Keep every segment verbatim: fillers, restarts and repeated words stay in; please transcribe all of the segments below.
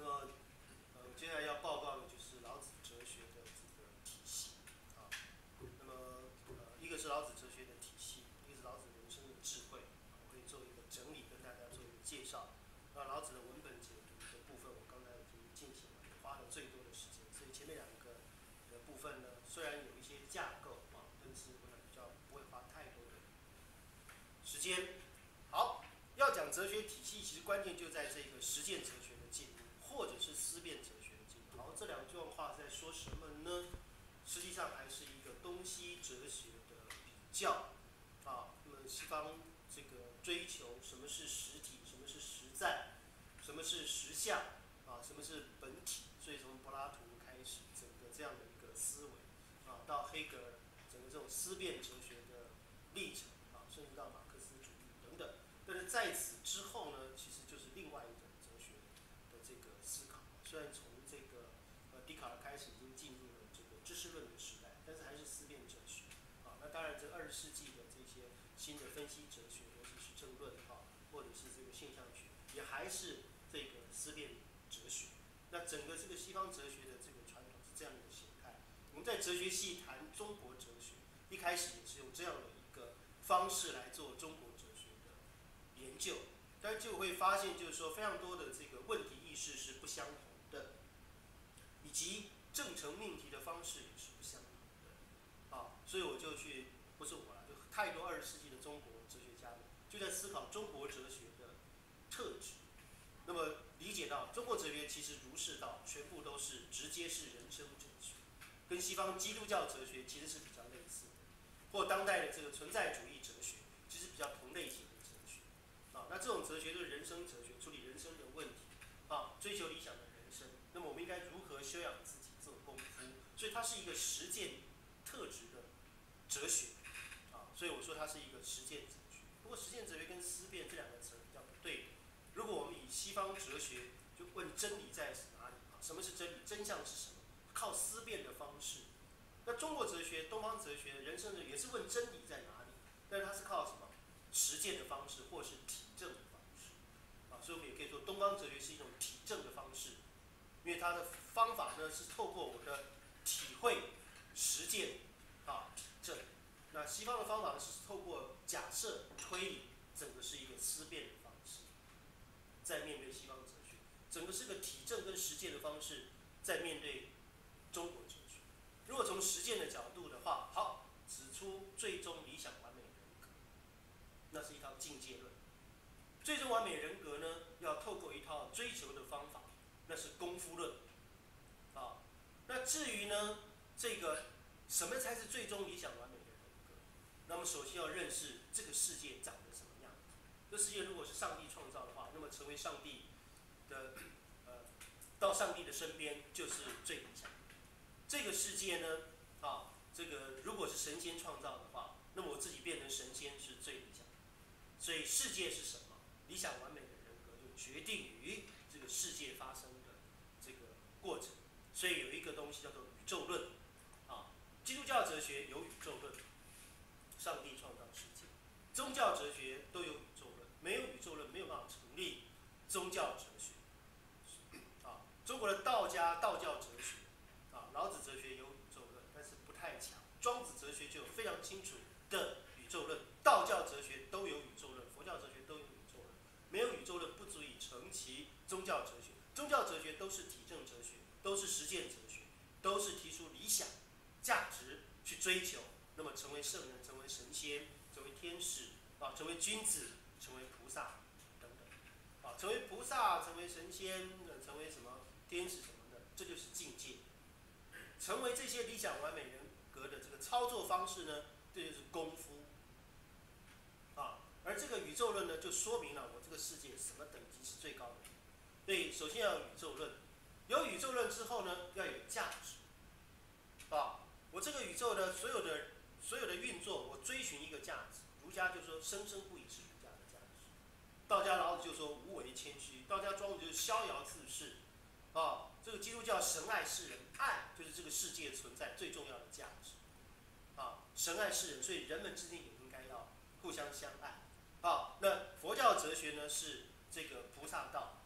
那么，呃，接下来要报告的就是老子哲学的这个体系啊。那么，呃，一个是老子哲学的体系，一个是老子人生的智慧，我会做一个整理，跟大家做一个介绍。那老子的文本解读的部分，我刚才已经进行了，花了最多的时间。所以前面两个的部分呢，虽然有一些架构啊，但是我想比较不会花太多的时间。好，要讲哲学体系，其实关键就在这个实践哲学的进入，或者是思辨哲学的进入。好，这两句话在说什么呢？实际上还是一个东西哲学的比较啊。那么西方这个追求什么是实体，什么是实在，什么是实相啊，什么是本体。所以从柏拉图开始，整个这样的一个思维啊，到黑格尔整个这种思辨哲学的历程啊，甚至到马克思主义等等。但是在此之后呢，其实就是另外一种哲学的这个思考。虽然从这个呃笛卡尔开始已经进入了这个知识论的时代，但是还是思辨哲学啊。那当然，这二十世纪的这些新的分析哲学，尤其是政论啊，或者是这个现象学，也还是这个思辨哲学。那整个这个西方哲学的这个传统是这样一个形态。我们在哲学系谈中国哲学，一开始也是用这样的一个方式来做中国哲学的研究，但就会发现，就是说非常多的这个问题意识是不相同的，以及证成命题的方式也是不相同的。啊，所以我就去，不是我啦，就太多二十世纪的中国哲学家们就在思考中国哲学的特质。那么理解到中国哲学其实儒释道全部都是直接是人生哲学，跟西方基督教哲学其实是比较类似的，或当代的这个存在主义哲学其实比较同类型的哲学。啊，那这种哲学就是人生哲学，处理人生的问题，啊，追求理想的人生。那么我们应该如何修养自己做功夫？所以它是一个实践特质的哲学。啊，所以我说它是一个实践哲学。不过实践哲学跟思辨这两个词比较不对的。如果我们以西方哲学就问真理在哪里啊？什么是真理？真相是什么？靠思辨的方式。那中国哲学、东方哲学、人生哲学也是问真理在哪里，但是它是靠什么？实践的方式，或是体证的方式。啊，所以我们也可以说东方哲学是一种体证的方式，因为它的方法呢是透过我的体会、实践啊体证。那西方的方法呢是透过假设、推理，整个是一个思辨的方式，在面对西方哲学，整个是个体证跟实践的方式，在面对中国哲学。如果从实践的角度的话，好，指出最终理想完美人格，那是一套境界论。最终完美人格呢，要透过一套追求的方法，那是功夫论。啊，那至于呢，这个什么才是最终理想完美的人格？那么首先要认识这个世界长得什么样子。这世界如果是上帝创造的话，那么成为上帝的，呃，到上帝的身边就是最理想的。这个世界呢，啊，这个如果是神仙创造的话，那么我自己变成神仙是最理想的。所以世界是什么？理想完美的人格就决定于这个世界发生的这个过程。所以有一个东西叫做宇宙论。啊，基督教哲学有宇宙论，上帝创造世界；宗教哲学都有宇宙论，没有宇宙论没有办法成立宗教哲学。啊，中国的道家道教哲学，啊，老子哲学有宇宙论，但是不太强。庄子哲学就有非常清楚的宇宙论，道教哲学都有宇宙论，佛教哲学都有宇宙论。没有宇宙论不足以成其宗教哲学。宗教哲学都是体证哲学，都是实践哲学，都是提出理想、价值去追求，那么成为圣人，成为神仙，成为天使，啊，成为君子，成为菩萨等等。啊，成为菩萨，成为神仙，成为什么天使什么的，这就是境界。成为这些理想完美人格的这个操作方式呢，这就是功夫。啊，而这个宇宙论呢，就说明了我这个世界什么等级是最高的。所以首先要有宇宙论，有宇宙论之后呢，要有价值。啊，我这个宇宙的所有的所有的运作，我追寻一个价值。儒家就说生生不已是儒家的价值，道家老子就说无为谦虚，道家庄子就是逍遥自适。啊，这个基督教神爱世人，爱就是这个世界存在最重要的价值。啊，神爱世人，所以人们之间也应该要互相相爱。啊，那佛教哲学呢是这个菩萨道。啊，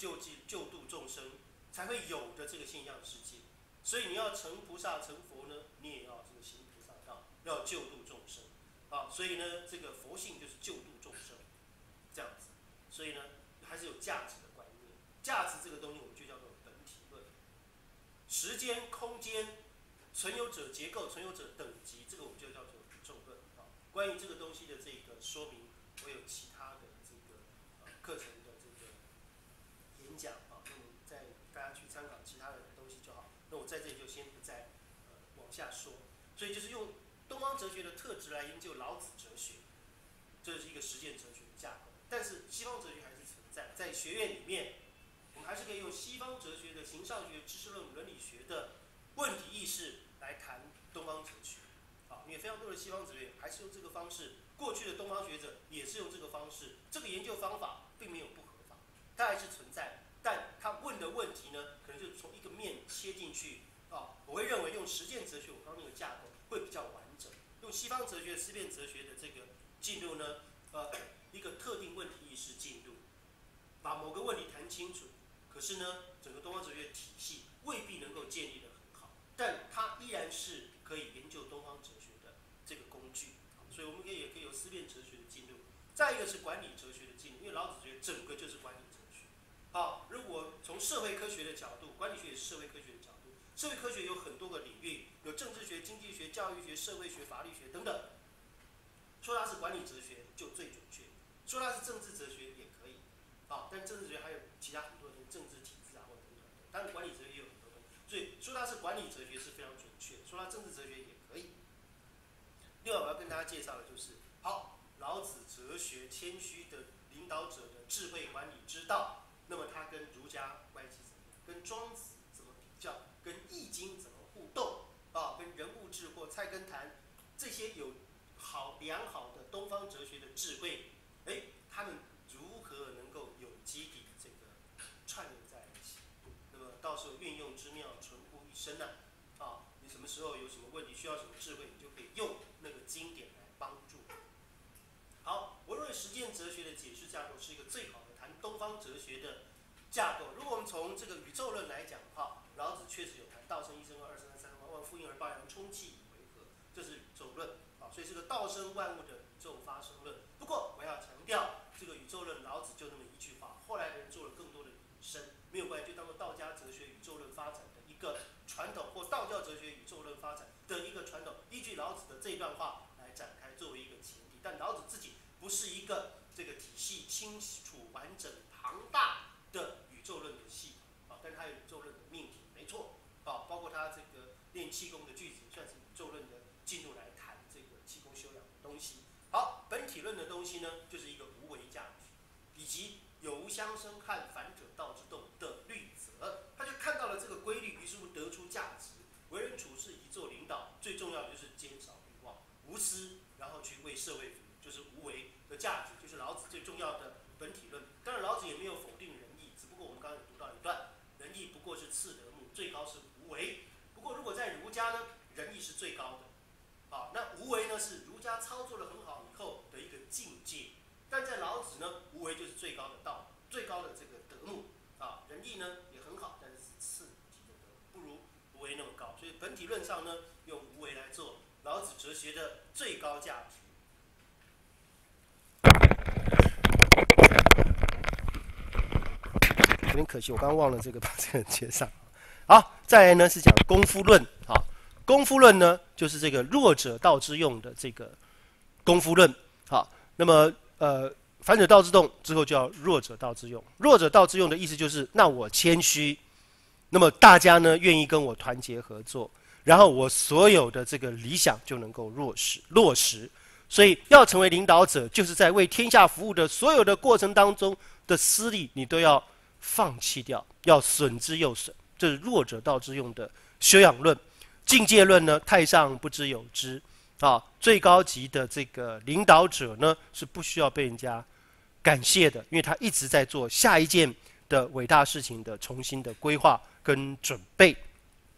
救济救度众生才会有的这个现象世界。所以你要成菩萨成佛呢，你也要这个行菩萨道，要救度众生啊。所以呢，这个佛性就是救度众生这样子。所以呢，还是有价值的观念。价值这个东西，我们就叫做本体论。时间、空间、存有者结构、存有者等级，这个我们就叫做宇宙论啊。关于这个东西的这个说明，我有其他的这个呃课程的这个演讲啊，那么再大家去参考其他的东西就好。那我在这里就先不再呃往下说。所以就是用东方哲学的特质来研究老子哲学，这是一个实践哲学的架构。但是西方哲学还是存在，在学院里面，我们还是可以用西方哲学的形上学、知识论、伦理学的问题意识来谈东方哲学。啊，因为非常多的西方哲学还是用这个方式，过去的东方学者也是用这个方式，这个研究方法并没有不合法，它还是存在。但他问的问题呢，可能就从一个面切进去啊。我会认为用实践哲学，我刚刚那个架构会比较完整。用西方哲学、思辨哲学的这个进入呢，呃，一个特定问题意识进入，把某个问题谈清楚。可是呢，整个东方哲学体系未必能够建立得很好，但它依然是可以研究东方哲学的这个工具。所以我们可以也可以有思辨哲学的进入。再一个是管理哲学的进入，因为老子哲学整个就是管理哲学。好，如果从社会科学的角度，管理学也是社会科学的角度。社会科学有很多个领域，有政治学、经济学、教育学、社会学、法律学等等。说它是管理哲学就最准确，说它是政治哲学也可以。啊，但政治哲学还有其他很多的政治体制啊，或等等的。当然管理哲学也有很多东西，所以说它是管理哲学是非常准确，说它政治哲学也可以。另外我要跟大家介绍的就是，好，老子哲学谦虚的领导者的智慧管理之道，那么它跟儒家关系怎么样？跟庄子怎么比较？跟易经怎么互动？啊，跟人物志或菜根谭这些有好良好的东方哲学的智慧，哎，他们如何能够有机地这个串联在一起？那么到时候运用之妙，存乎一身呢、啊？啊，你什么时候有什么问题，需要什么智慧，你就可以用那个经典来帮助。好，我认为实践哲学的解释架构是一个最好的谈东方哲学的架构。如果我们从这个宇宙论来讲的话，老子确实有谈道生一生二，二生三，三生万物，复应而报阳，充气以为和，这是宇宙论啊，所以是个道生万物的宇宙发生论。不过我要强调，这个宇宙论老子就那么一句话，后来的人做了更多的引申，没有关系，就当做道家哲学宇宙论发展的一个传统，或道教哲学宇宙论发展的一个传统，依据老子的这一段话来展开作为一个前提。但老子自己不是一个这个体系清楚、完整、庞大的宇宙论的系统啊，但是它有宇宙论的命题，没错啊，包括他这个练气功的句子，算是宇宙论的进入来谈这个气功修养的东西。好，本体论的东西呢，就是一个无为价值，以及有无相生和反者道之动的律则。他就看到了这个规律，于是乎得出价值。为人处事以做领导，最重要的就是减少欲望，无私，然后去为社会服务，就是无为的价值，就是老子最重要的本体论。当然，老子也没有否定仁义，只不过我们刚刚有读到一段，仁义不过是次德目，最高是无为。不过，如果在儒家呢，仁义是最高的，啊，那无为呢是儒家操作得很好以后的一个境界。但在老子呢，无为就是最高的道，最高的这个德目啊，仁义呢也很好，但是是次级的德，不如无为那么高。所以本体论上呢，用无为来做老子哲学的最高价值。有点可惜，我刚刚忘了这个把这个接上。好，再来呢是讲功夫论啊。功夫论呢，就是这个弱者道之用的这个功夫论。好，那么呃，反者道之动之后叫弱者道之用。弱者道之用的意思就是，那我谦虚，那么大家呢愿意跟我团结合作，然后我所有的这个理想就能够落实落实。所以要成为领导者，就是在为天下服务的所有的过程当中的私利，你都要放弃掉，要损之又损。这是弱者道之用的修养论。境界论呢，太上不知有之啊，最高级的这个领导者呢，是不需要被人家感谢的，因为他一直在做下一件的伟大事情的重新的规划跟准备。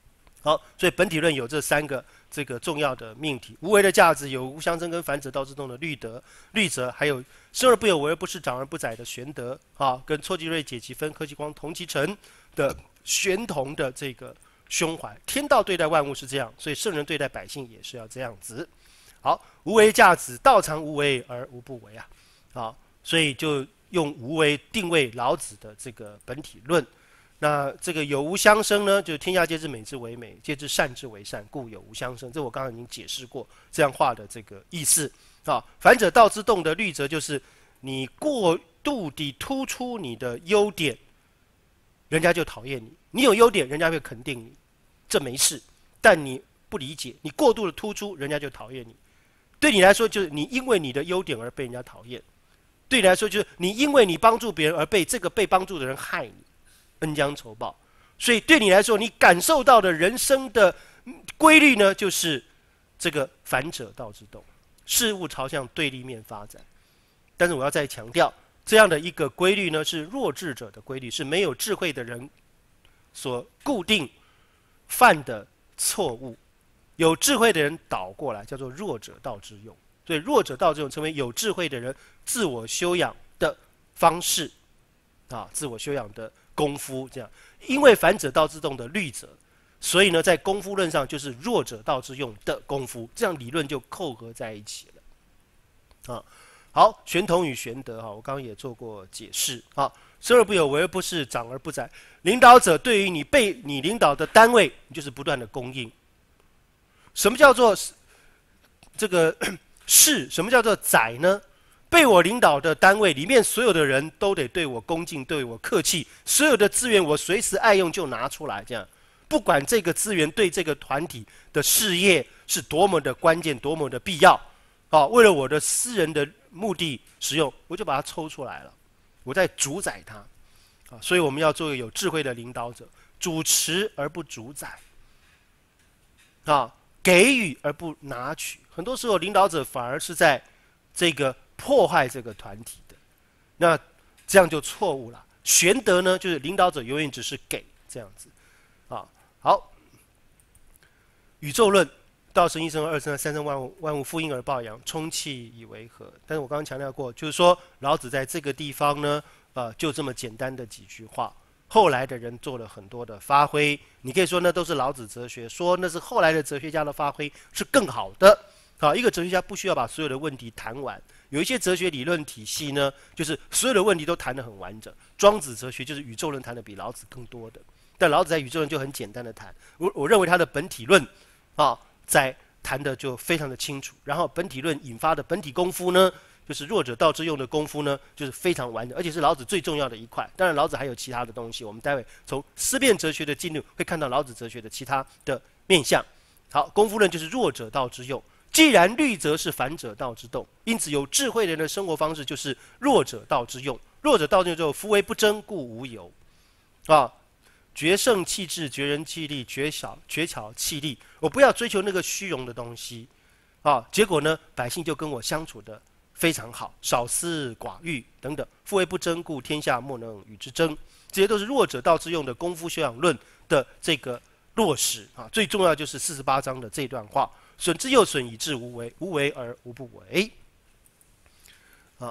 好，所以本体论有这三个这个重要的命题：无为的价值，有无相生跟反者道之动的律德、律则，还有生而不有，为而不恃，长而不宰的玄德啊，跟错其锐、解其分、克其光、同其尘的玄同的这个胸怀。天道对待万物是这样，所以圣人对待百姓也是要这样子。好，无为价值，道常无为而无不为啊，好，所以就用无为定位老子的这个本体论。那这个有无相生呢，就是天下皆知美之为美，皆知善之为善，故有无相生。这我刚刚已经解释过这样话的这个意思啊。反者道之动的律则就是你过度地突出你的优点，人家就讨厌你；你有优点，人家会肯定你，这没事。但你不理解，你过度的突出，人家就讨厌你。对你来说，就是你因为你的优点而被人家讨厌；对你来说，就是你因为你帮助别人而被这个被帮助的人害你。恩将仇报，所以对你来说，你感受到的人生的规律呢，就是这个反者道之动，事物朝向对立面发展。但是我要再强调，这样的一个规律呢，是弱智者的规律，是没有智慧的人所固定犯的错误。有智慧的人倒过来，叫做弱者道之用。所以弱者道之用成为有智慧的人自我修养的方式啊，自我修养的功夫这样。因为反者道之动的律则，所以呢，在功夫论上就是弱者道之用的功夫，这样理论就扣合在一起了。啊，好，玄同与玄德哈，我刚刚也做过解释啊。生而不有，为而不恃，长而不宰。领导者对于你被你领导的单位，你就是不断的供应。什么叫做这个恃？什么叫做宰呢？被我领导的单位里面，所有的人都得对我恭敬，对我客气，所有的资源我随时爱用就拿出来，这样，不管这个资源对这个团体的事业是多么的关键，多么的必要，啊，为了我的私人的目的使用，我就把它抽出来了，我在主宰它，啊，所以我们要做一个有智慧的领导者，主持而不主宰，啊，给予而不拿取。很多时候，领导者反而是在这个破坏这个团体的，那这样就错误了。玄德呢，就是领导者永远只是给这样子，啊，好。宇宙论，道生一生二生三生万物，万物负阴而抱阳，充气以为和。但是我刚刚强调过，就是说老子在这个地方呢，呃，就这么简单的几句话。后来的人做了很多的发挥，你可以说那都是老子哲学，说那是后来的哲学家的发挥是更好的。好，一个哲学家不需要把所有的问题谈完，有一些哲学理论体系呢，就是所有的问题都谈得很完整。庄子哲学就是宇宙论谈的比老子更多的，但老子在宇宙论就很简单的谈。我我认为他的本体论啊，在谈的就非常的清楚。然后本体论引发的本体功夫呢，就是弱者道之用的功夫呢，就是非常完整，而且是老子最重要的一块。当然，老子还有其他的东西，我们待会从思辨哲学的进入会看到老子哲学的其他的面向。好，功夫论就是弱者道之用。既然律则是反者道之动，因此有智慧人的生活方式就是弱者道之用。弱者道之用就夫为不争，故无尤。啊，决胜气质，绝人气力，绝巧绝巧气力。我不要追求那个虚荣的东西，啊，结果呢，百姓就跟我相处的非常好，少私寡欲等等。夫为不争，故天下莫能与之争。这些都是弱者道之用的功夫修养论的这个落实啊。最重要就是四十八章的这段话。损之又损，以至无为，无为而无不为。啊，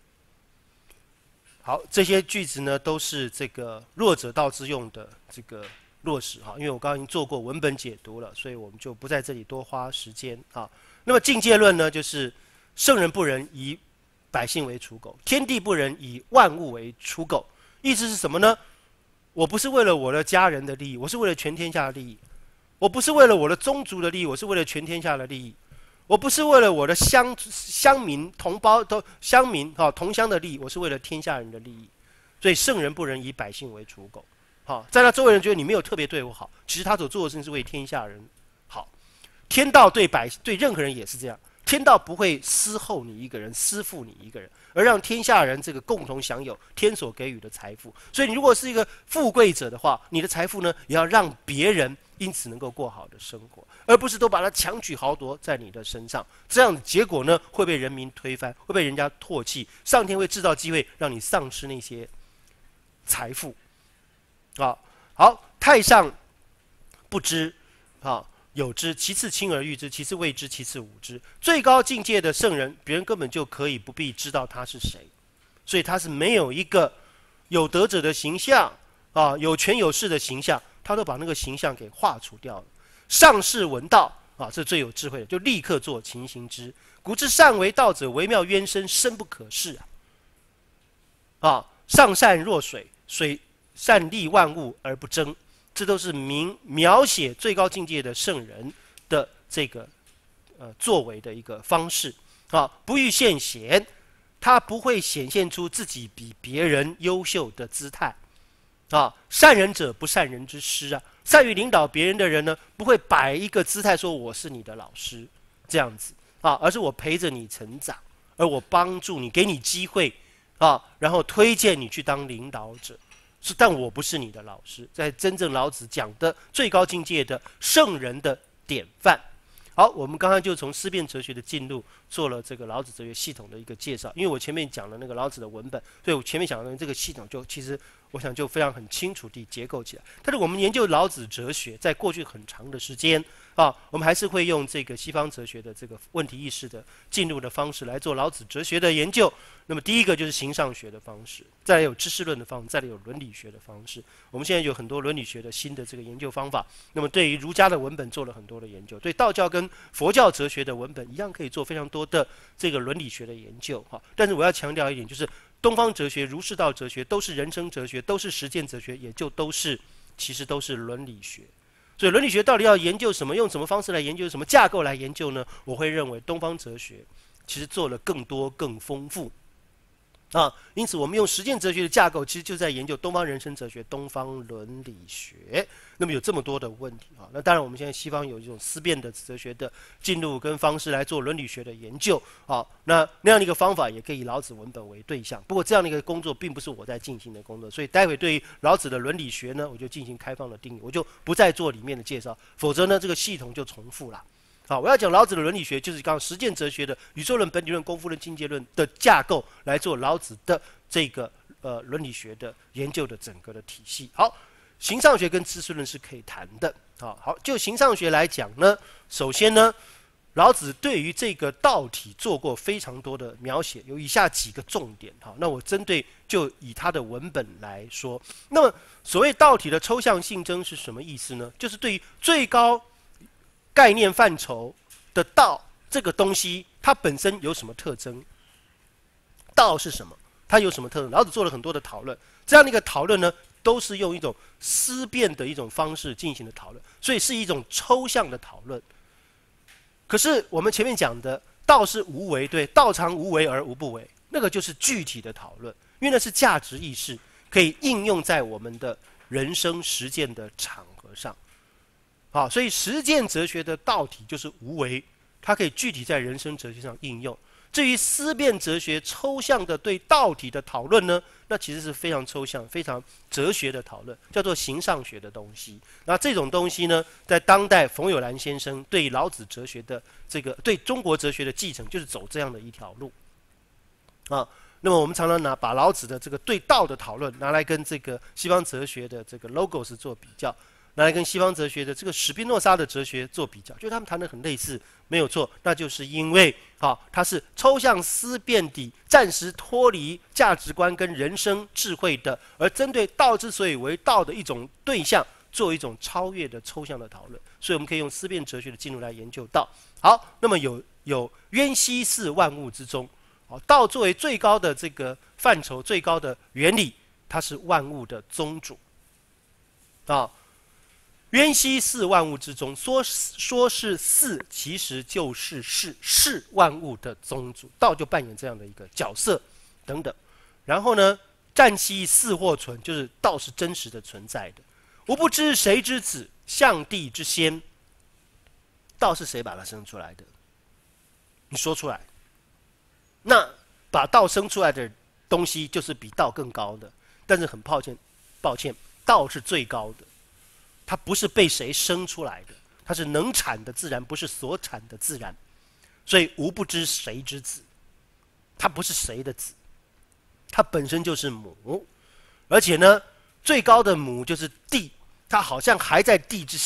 好，这些句子呢都是这个弱者道之用的这个落实哈。因为我刚刚已经做过文本解读了，所以我们就不在这里多花时间啊。那么境界论呢，就是圣人不仁，以百姓为刍狗；天地不仁，以万物为刍狗。意思是什么呢？我不是为了我的家人的利益，我是为了全天下的利益。我不是为了我的宗族的利益，我是为了全天下的利益。我不是为了我的乡乡民同胞都乡民哈、哦、同乡的利益，我是为了天下人的利益。所以圣人不仁，以百姓为刍狗。好、哦，在他周围人觉得你没有特别对我好，其实他所做的事情是为天下人好。天道对百对任何人也是这样，天道不会私厚你一个人，私负你一个人，而让天下人这个共同享有天所给予的财富。所以你如果是一个富贵者的话，你的财富呢也要让别人因此能够过好的生活，而不是都把它强取豪夺在你的身上。这样的结果呢，会被人民推翻，会被人家唾弃，上天会制造机会让你丧失那些财富。啊，好，太上不知啊有之，其次亲而誉之，其次畏之，其次侮之。最高境界的圣人，别人根本就可以不必知道他是谁，所以他是没有一个有德者的形象啊，有权有势的形象，他都把那个形象给划除掉了。上士闻道啊，这最有智慧的，就立刻做勤行之。古之善为道者，惟妙渊深，深不可视啊！啊，上善若水，水善利万物而不争。这都是明描写最高境界的圣人的这个呃作为的一个方式啊，不欲现贤，他不会显现出自己比别人优秀的姿态啊。善人者不善人之师啊，善于领导别人的人呢，不会摆一个姿态说我是你的老师这样子啊，而是我陪着你成长，而我帮助你，给你机会啊，然后推荐你去当领导者。是，但我不是你的老师，在真正老子讲的最高境界的圣人的典范。好，我们刚刚就从思辨哲学的进入做了这个老子哲学系统的一个介绍。因为我前面讲了那个老子的文本，所以我前面讲的这个系统就其实我想就非常很清楚地结构起来。但是我们研究老子哲学，在过去很长的时间啊，我们还是会用这个西方哲学的这个问题意识的进入的方式来做老子哲学的研究。那么第一个就是形上学的方式，再来有知识论的方式，再来有伦理学的方式。我们现在有很多伦理学的新的这个研究方法。那么对于儒家的文本做了很多的研究，对道教跟佛教哲学的文本一样可以做非常多的这个伦理学的研究哈。但是我要强调一点，就是东方哲学、儒释道哲学都是人生哲学，都是实践哲学，也就都是其实都是伦理学。所以伦理学到底要研究什么，用什么方式来研究，什么架构来研究呢？我会认为东方哲学其实做了更多更丰富啊，因此我们用实践哲学的架构，其实就在研究东方人生哲学、东方伦理学。那么有这么多的问题啊，那当然我们现在西方有这种思辨的哲学的进入跟方式来做伦理学的研究啊，那那样的一个方法也可以以老子文本为对象。不过这样的一个工作并不是我在进行的工作，所以待会对于老子的伦理学呢，我就进行开放的定义，我就不再做里面的介绍，否则呢这个系统就重复了。好，我要讲老子的伦理学，就是刚刚实践哲学的宇宙论、本体论、功夫论、境界论的架构来做老子的这个呃伦理学的研究的整个的体系。好，形上学跟知识论是可以谈的。好，好，就形上学来讲呢，首先呢，老子对于这个道体做过非常多的描写，有以下几个重点。好，那我针对就以他的文本来说，那么所谓道体的抽象性征是什么意思呢？就是对于最高概念范畴的道这个东西，它本身有什么特征？道是什么？它有什么特征？老子做了很多的讨论，这样的一个讨论呢，都是用一种思辨的一种方式进行的讨论，所以是一种抽象的讨论。可是我们前面讲的道是无为，对，道常无为而无不为，那个就是具体的讨论，因为那是价值意识，可以应用在我们的人生实践的场合上。好，所以实践哲学的道体就是无为，它可以具体在人生哲学上应用。至于思辨哲学抽象的对道体的讨论呢，那其实是非常抽象、非常哲学的讨论，叫做形上学的东西。那这种东西呢，在当代冯友兰先生对老子哲学的这个对中国哲学的继承，就是走这样的一条路啊。那么我们常常拿把老子的这个对道的讨论拿来跟这个西方哲学的这个 logos 做比较。拿来跟西方哲学的这个史宾诺莎的哲学做比较，就他们谈得很类似，没有错。那就是因为，好，它是抽象思辨地暂时脱离价值观跟人生智慧的，而针对道之所以为道的一种对象，做一种超越的抽象的讨论。所以我们可以用思辨哲学的进入来研究道。好，那么有有渊兮似万物之宗，好，道作为最高的这个范畴、最高的原理，它是万物的宗主，啊。渊兮似万物之宗，说说是似，其实就是是是万物的宗主，道就扮演这样的一个角色等等。然后呢，战兮似或存，就是道是真实的存在的。吾不知谁之子，象帝之先。道是谁把它生出来的？你说出来。那把道生出来的东西，就是比道更高的。但是很抱歉，抱歉，道是最高的。它不是被谁生出来的，它是能产的自然，不是所产的自然。所以吾不知谁之子，它不是谁的子，它本身就是母。而且呢，最高的母就是地，它好像还在地之先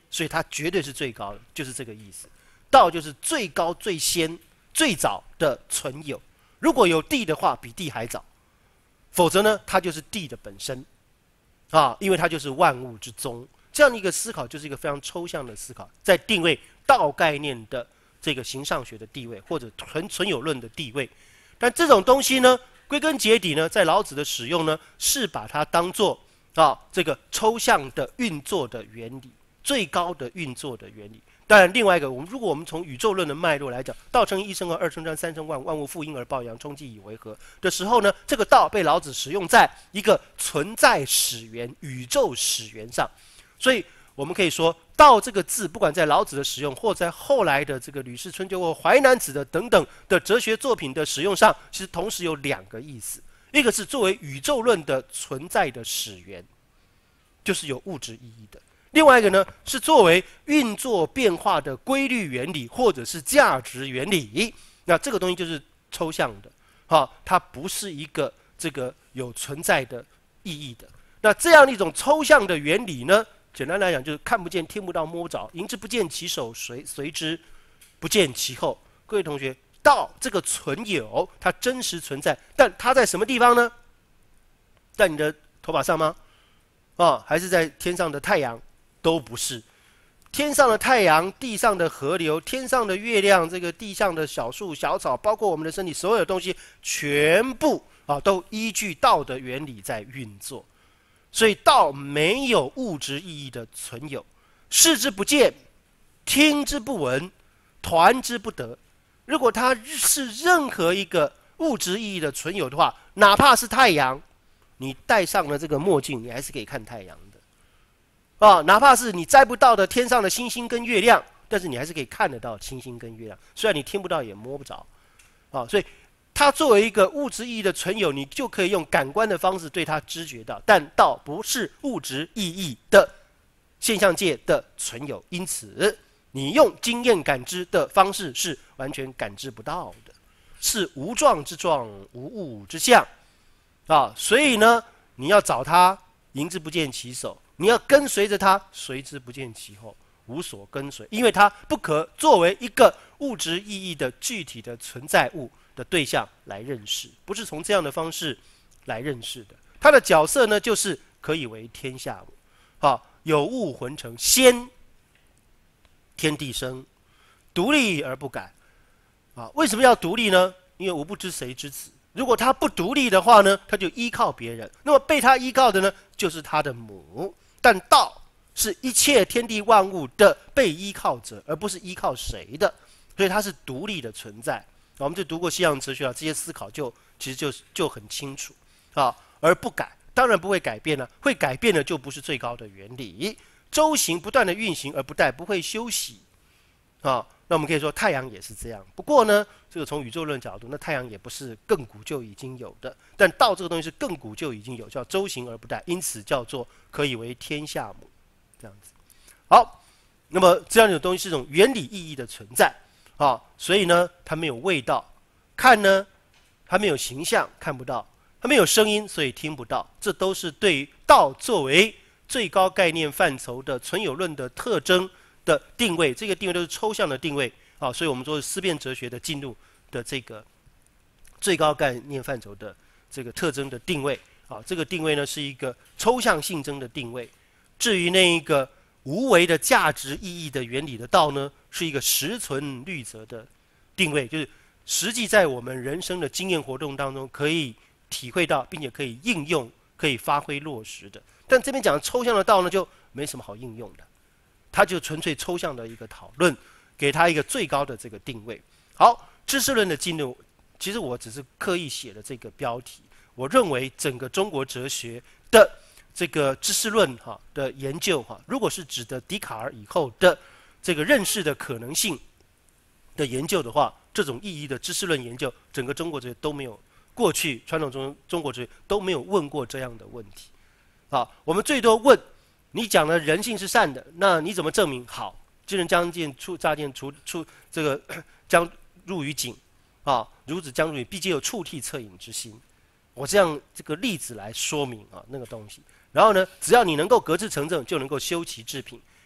所以它绝对是最高的，就是这个意思。道就是最高、最先、最早的存有。如果有地的话，比地还早；否则呢，它就是地的本身啊，因为它就是万物之宗。这样的一个思考，就是一个非常抽象的思考，在定位道概念的这个形上学的地位，或者存存有论的地位。但这种东西呢，归根结底呢，在老子的使用呢，是把它当作啊这个抽象的运作的原理，最高的运作的原理。当然，另外一个，我们如果我们从宇宙论的脉络来讲，道成一生二，二生三，三生万，万物负阴而抱阳，冲击以为和的时候呢，这个道被老子使用在一个存在始源、宇宙始源上。所以我们可以说，道这个字，不管在老子的使用，或在后来的这个《吕氏春秋》或淮南子的等等的哲学作品的使用上，其实同时有两个意思：一个是作为宇宙论的存在的始源，就是有物质意义的；另外一个呢，是作为运作变化的规律原理，或者是价值原理。那这个东西就是抽象的，哈，它不是一个这个有存在的意义的。那这样的一种抽象的原理呢，简单来讲就是看不见、听不到、摸不着，迎之不见其首，随随之不见其后。各位同学，道这个存有，它真实存在，但它在什么地方呢？在你的头发上吗？啊，还是在天上的太阳？都不是。天上的太阳、地上的河流、天上的月亮、这个地上的小树小草，包括我们的身体，所有的东西，全部啊都依据道的原理在运作。所以道没有物质意义的存有，视之不见，听之不闻，团之不得。如果它是任何一个物质意义的存有的话，哪怕是太阳，你戴上了这个墨镜，你还是可以看太阳的啊。哪怕是你摘不到的天上的星星跟月亮，但是你还是可以看得到星星跟月亮，虽然你听不到也摸不着啊。所以它作为一个物质意义的存有，你就可以用感官的方式对它知觉到，但道不是物质意义的现象界的存有，因此你用经验感知的方式是完全感知不到的，是无状之状，无物之象啊。所以呢，你要找它，迎之不见其首；你要跟随着它，随之不见其后，无所跟随，因为它不可作为一个物质意义的具体的存在物的对象来认识，不是从这样的方式来认识的。它的角色呢，就是可以为天下母，好，有物浑成，先天地生，独立而不改。啊，为什么要独立呢？因为吾不知谁之子。如果他不独立的话呢，他就依靠别人，那么被他依靠的呢，就是他的母。但道是一切天地万物的被依靠者，而不是依靠谁的，所以它是独立的存在。我们就读过西洋哲学啊，这些思考就其实就就很清楚啊，而不改，当然不会改变了、啊，会改变的就不是最高的原理。周行不断的运行而不殆，不会休息啊。那我们可以说太阳也是这样。不过呢，这个从宇宙论角度，那太阳也不是亘古就已经有的，但道这个东西是亘古就已经有，叫周行而不殆，因此叫做可以为天下母，这样子。好，那么这样的东西是一种原理意义的存在。啊，所以呢，它没有味道，看呢，它没有形象，看不到；它没有声音，所以听不到。这都是对于道作为最高概念范畴的存有论的特征的定位。这个定位都是抽象的定位啊，所以我们说思辨哲学的进入的这个最高概念范畴的这个特征的定位啊。这个定位呢是一个抽象性征的定位。至于那一个无为的价值意义的原理的道呢，是一个实存律则的定位，就是实际在我们人生的经验活动当中可以体会到，并且可以应用、可以发挥落实的。但这边讲抽象的道呢，就没什么好应用的，它就纯粹抽象的一个讨论，给它一个最高的这个定位。好，知识论的进入，其实我只是刻意写了这个标题。我认为整个中国哲学的这个知识论哈的研究哈，如果是指的笛卡尔以后的这个认识的可能性的研究的话，这种意义的知识论研究，整个中国哲学都没有，过去传统中中国哲学都没有问过这样的问题。好，我们最多问你讲的人性是善的，那你怎么证明？好，今人将见出乍见出出这个将入于井啊，孺子将入井，必皆有触涕恻隐之心。我这样这个例子来说明啊那个东西。然后呢，只要你能够格致成正，就能够修其治品。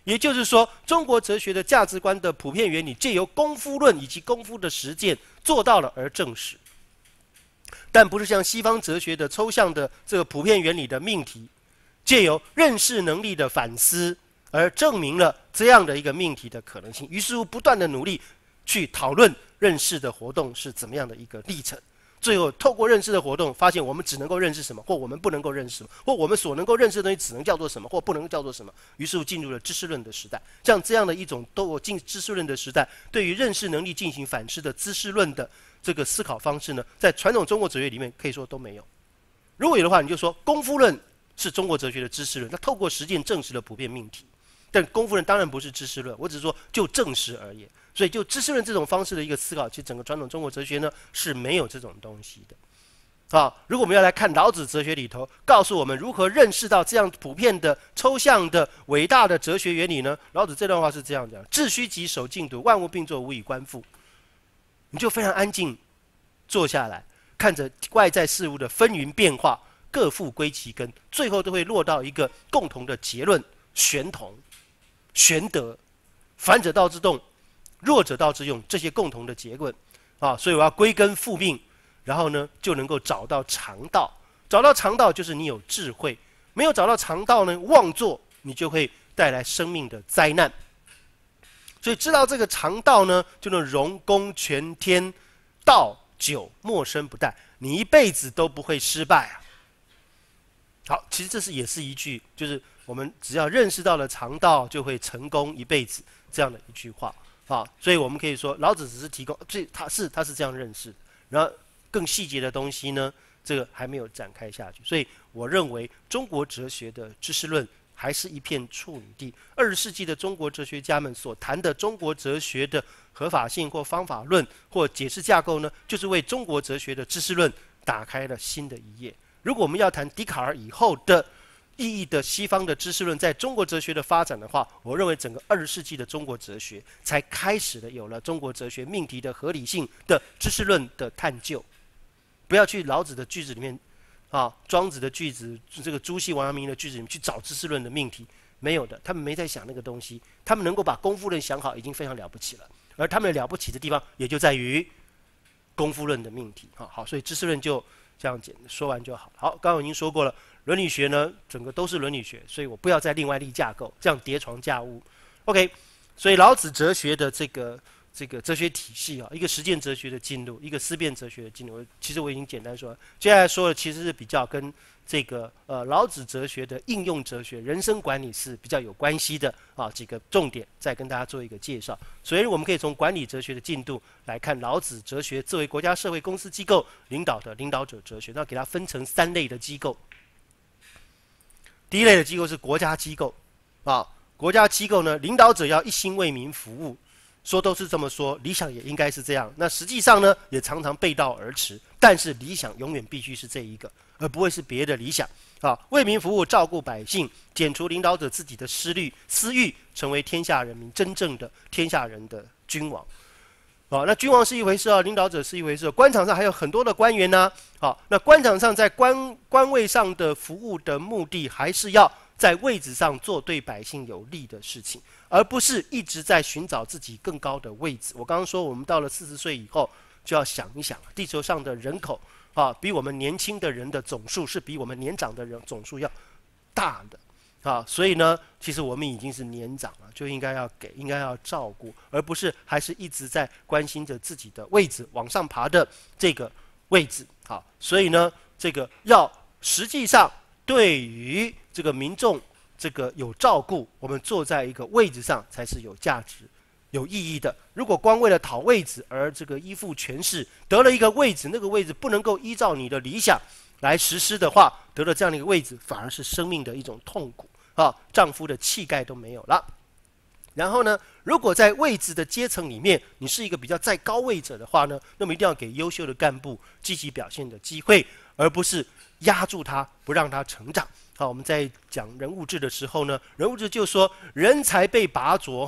也就是说，中国哲学的价值观的普遍原理，借由功夫论以及功夫的实践做到了而证实，但不是像西方哲学的抽象的这个普遍原理的命题，借由认识能力的反思而证明了这样的一个命题的可能性。于是乎，不断的努力去讨论认识的活动是怎么样的一个历程。最后，透过认识的活动，发现我们只能够认识什么，或我们不能够认识什么，或我们所能够认识的东西只能叫做什么，或不能叫做什么。于是乎，进入了知识论的时代。像这样的一种都进知识论的时代，对于认识能力进行反思的知识论的这个思考方式呢，在传统中国哲学里面可以说都没有。如果有的话，你就说功夫论是中国哲学的知识论，它透过实践证实了普遍命题。但功夫论当然不是知识论，我只是说就证实而言。所以，就知识论这种方式的一个思考，其实整个传统中国哲学呢是没有这种东西的。啊，如果我们要来看老子哲学里头，告诉我们如何认识到这样普遍的、抽象的、伟大的哲学原理呢？老子这段话是这样讲：致虚极，守静笃，万物并作，无以观复。你就非常安静坐下来，看着外在事物的纷纭变化，各复归其根，最后都会落到一个共同的结论：玄同、玄德，反者道之动，弱者道之用，这些共同的结论啊，所以我要归根复命，然后呢，就能够找到常道。找到常道，就是你有智慧；没有找到常道呢，妄作，你就会带来生命的灾难。所以知道这个常道呢，就能容功全天，道久莫生不殆，你一辈子都不会失败啊。好，其实这是也是一句，就是我们只要认识到了常道，就会成功一辈子这样的一句话。啊，所以我们可以说，老子只是提供，这他是他是这样认识，然后更细节的东西呢，这个还没有展开下去。所以我认为，中国哲学的知识论还是一片处女地。二十世纪的中国哲学家们所谈的中国哲学的合法性或方法论或解释架构呢，就是为中国哲学的知识论打开了新的一页。如果我们要谈笛卡尔以后的意义的西方的知识论在中国哲学的发展的话，我认为整个二十世纪的中国哲学才开始了有了中国哲学命题的合理性的知识论的探究。不要去老子的句子里面啊，庄子的句子，这个朱熹、王阳明的句子里面去找知识论的命题，没有的，他们没在想那个东西。他们能够把功夫论想好，已经非常了不起了。而他们了不起的地方，也就在于功夫论的命题。啊，好，所以知识论就这样简说完就好。好，刚刚我已经说过了。伦理学呢，整个都是伦理学，所以我不要再另外立架构，这样叠床架屋。OK， 所以老子哲学的这个这个哲学体系啊，一个实践哲学的进入，一个思辨哲学的进入，其实我已经简单说了。接下来说的其实是比较跟这个呃老子哲学的应用哲学、人生管理是比较有关系的啊，几个重点再跟大家做一个介绍。所以我们可以从管理哲学的进度来看，老子哲学作为国家、社会、公司机构领导的领导者哲学，那给它分成三类的机构。第一类的机构是国家机构，啊，国家机构呢，领导者要一心为民服务，说都是这么说，理想也应该是这样。那实际上呢，也常常背道而驰。但是理想永远必须是这一个，而不会是别的理想。啊，为民服务，照顾百姓，减除领导者自己的私欲，私欲成为天下人民真正的天下人的君王。啊，那君王是一回事啊，领导者是一回事。官场上还有很多的官员呢、啊。好，那官场上在官官位上的服务的目的，还是要在位置上做对百姓有利的事情，而不是一直在寻找自己更高的位置。我刚刚说，我们到了四十岁以后，就要想一想，地球上的人口啊，比我们年轻的人的总数是比我们年长的人总数要大的。啊，所以呢，其实我们已经是年长了，就应该要给，应该要照顾，而不是还是一直在关心着自己的位置往上爬的这个位置。好，所以呢，这个要实际上对于这个民众这个有照顾，我们坐在一个位置上才是有价值、有意义的。如果光为了讨位置而这个依附权势，得了一个位置，那个位置不能够依照你的理想来实施的话，得了这样的一个位置，反而是生命的一种痛苦。啊，丈夫的气概都没有了。然后呢，如果在位置的阶层里面，你是一个比较在高位者的话呢，那么一定要给优秀的干部积极表现的机会，而不是压住他，不让他成长。好，我们在讲人物志的时候呢，人物志就说，人才被拔擢哈，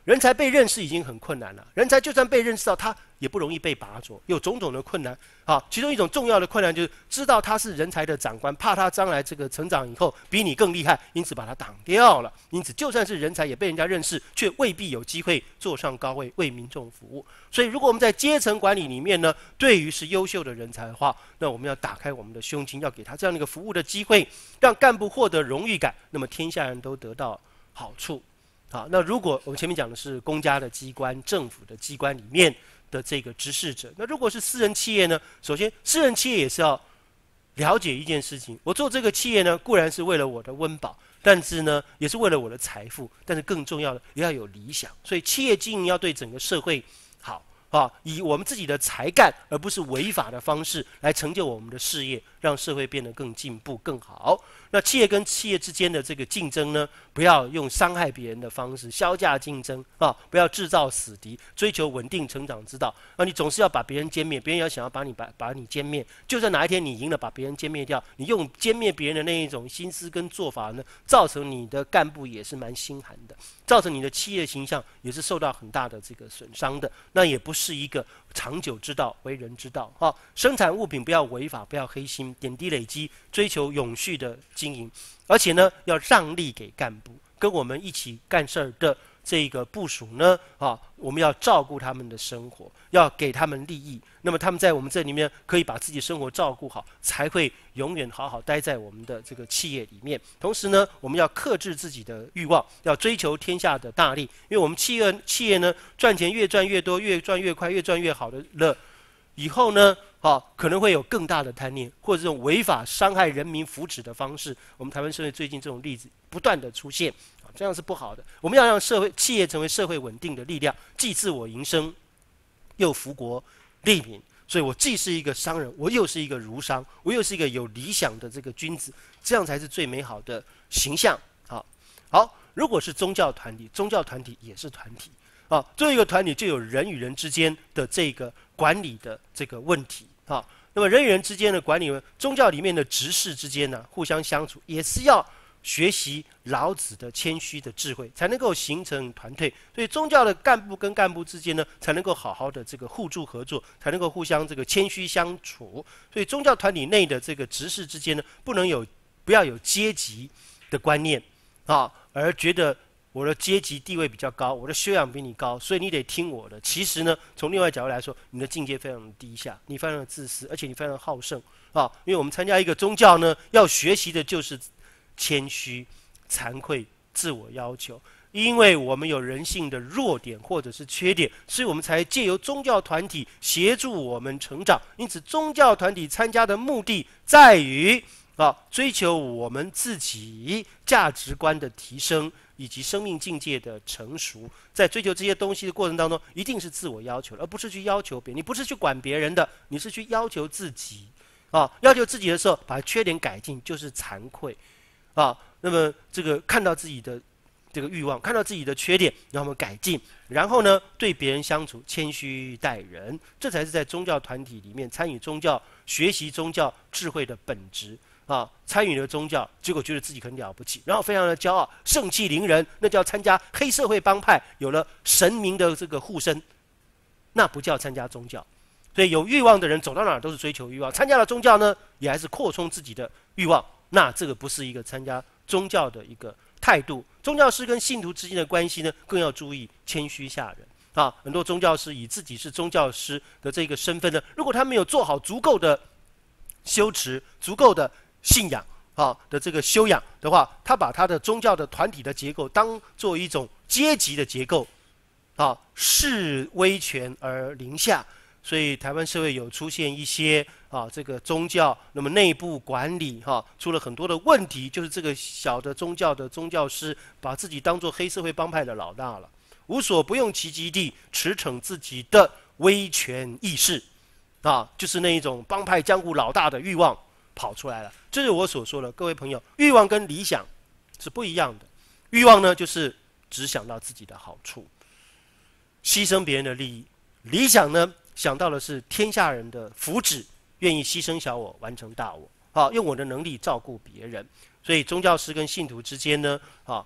人才被认识已经很困难了，人才就算被认识到，他也不容易被拔擢，有种种的困难。好，其中一种重要的困难就是知道他是人才的长官，怕他将来这个成长以后比你更厉害，因此把他挡掉了。因此，就算是人才也被人家认识，却未必有机会坐上高位为民众服务。所以，如果我们在阶层管理里面呢，对于是优秀的人才的话，那我们要打开我们的胸襟，要给他这样的一个服务的机会，让干部获得荣誉感，那么天下人都得到好处。好，那如果我们前面讲的是公家的机关、政府的机关里面的这个执事者，那如果是私人企业呢？首先，私人企业也是要了解一件事情：我做这个企业呢，固然是为了我的温饱，但是呢，也是为了我的财富。但是更重要的，也要有理想。所以，企业经营要对整个社会好啊，以我们自己的才干，而不是违法的方式来成就我们的事业，让社会变得更进步、更好。那企业跟企业之间的这个竞争呢，不要用伤害别人的方式削价竞争啊，不要制造死敌，追求稳定成长之道。啊，你总是要把别人歼灭，别人要想要把你把把你歼灭，就算哪一天你赢了，把别人歼灭掉，你用歼灭别人的那一种心思跟做法呢，造成你的干部也是蛮心寒的，造成你的企业形象也是受到很大的这个损伤的。那也不是一个长久之道、为人之道啊！生产物品不要违法，不要黑心，点滴累积，追求永续的经营，而且呢，要让利给干部，跟我们一起干事儿的这个部属呢，啊，我们要照顾他们的生活，要给他们利益。那么他们在我们这里面可以把自己生活照顾好，才会永远好好待在我们的这个企业里面。同时呢，我们要克制自己的欲望，要追求天下的大利。因为我们企业企业呢，赚钱越赚越多，越赚越快，越赚越好的了，以后呢，啊，可能会有更大的贪念，或者这种违法伤害人民福祉的方式。我们台湾社会最近这种例子不断的出现，啊，这样是不好的。我们要让社会企业成为社会稳定的力量，既自我营生，又福国利民。所以我既是一个商人，我又是一个儒商，我又是一个有理想的这个君子，这样才是最美好的形象。好，好，如果是宗教团体，宗教团体也是团体啊。作为一个团体，就有人与人之间的这个管理的这个问题啊。那么人与人之间的管理，宗教里面的执事之间呢，互相相处，也是要学习老子的谦虚的智慧，才能够形成团队。所以宗教的干部跟干部之间呢，才能够好好的这个互助合作，才能够互相这个谦虚相处。所以宗教团体内的这个执事之间呢，不能有不要有阶级的观念啊，而觉得我的阶级地位比较高，我的修养比你高，所以你得听我的。其实呢，从另外角度来说，你的境界非常的低下，你非常的自私，而且你非常的好胜啊。因为我们参加一个宗教呢，要学习的就是谦虚、惭愧、自我要求，因为我们有人性的弱点或者是缺点，所以我们才借由宗教团体协助我们成长。因此，宗教团体参加的目的在于啊，追求我们自己价值观的提升，以及生命境界的成熟。在追求这些东西的过程当中，一定是自我要求，而不是去要求别人。你不是去管别人的，你是去要求自己啊。要求自己的时候，把缺点改进，就是惭愧。啊，那么这个看到自己的这个欲望，看到自己的缺点，让我们改进，然后呢，对别人相处谦虚待人，这才是在宗教团体里面参与宗教、学习宗教智慧的本质啊。参与了宗教，结果觉得自己很了不起，然后非常的骄傲，盛气凌人，那叫参加黑社会帮派，有了神明的这个护身，那不叫参加宗教。所以有欲望的人走到哪儿都是追求欲望，参加了宗教呢，也还是扩充自己的欲望。那这个不是一个参加宗教的一个态度。宗教师跟信徒之间的关系呢，更要注意谦虚下人啊。很多宗教师以自己是宗教师的这个身份呢，如果他没有做好足够的修持、足够的信仰啊的这个修养的话，他把他的宗教的团体的结构当做一种阶级的结构啊，视威权而凌下。所以台湾社会有出现一些啊，这个宗教那么内部管理哈、啊，出了很多的问题，就是这个小的宗教的宗教师把自己当作黑社会帮派的老大了，无所不用其极地驰骋自己的威权意识啊，就是那一种帮派江湖老大的欲望跑出来了。这是我所说的，各位朋友，欲望跟理想是不一样的。欲望呢，就是只想到自己的好处，牺牲别人的利益；理想呢，想到的是天下人的福祉，愿意牺牲小我，完成大我，啊，用我的能力照顾别人。所以宗教师跟信徒之间呢，啊，